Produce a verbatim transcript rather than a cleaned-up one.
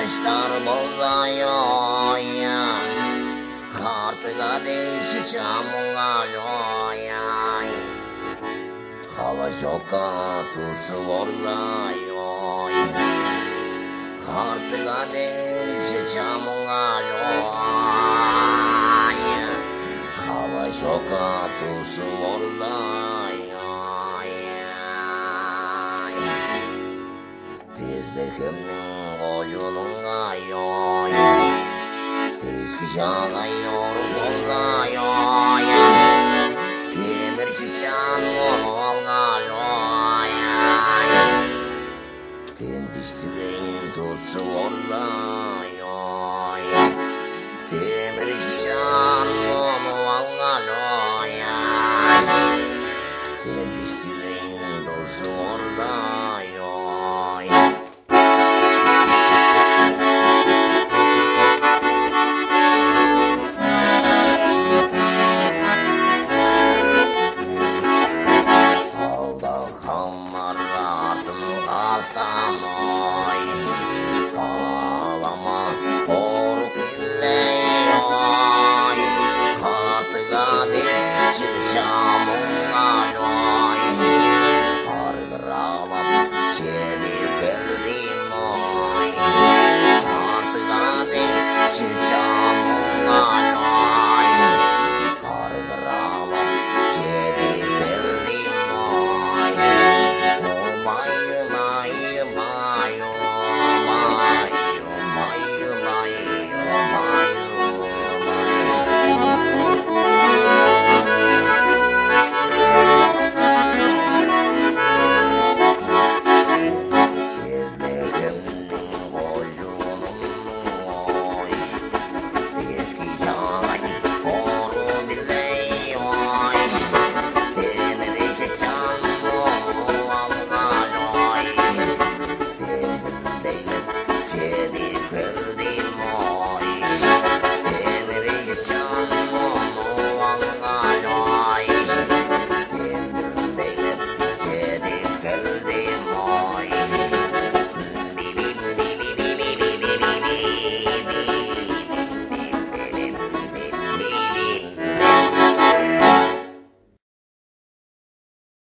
Taşlar bozuyor, artığa değişeceğim olayım. Hala çok katusu orlayım, artığa değişeceğim olayım. Hala çok katusu orlayım. Tezlekimnin koyulunga yoy, tezki jaga yorup olayoy, temir çiçan olga yoy, tendiştiğin tutsu olayoy, temir çiçan olga yoy.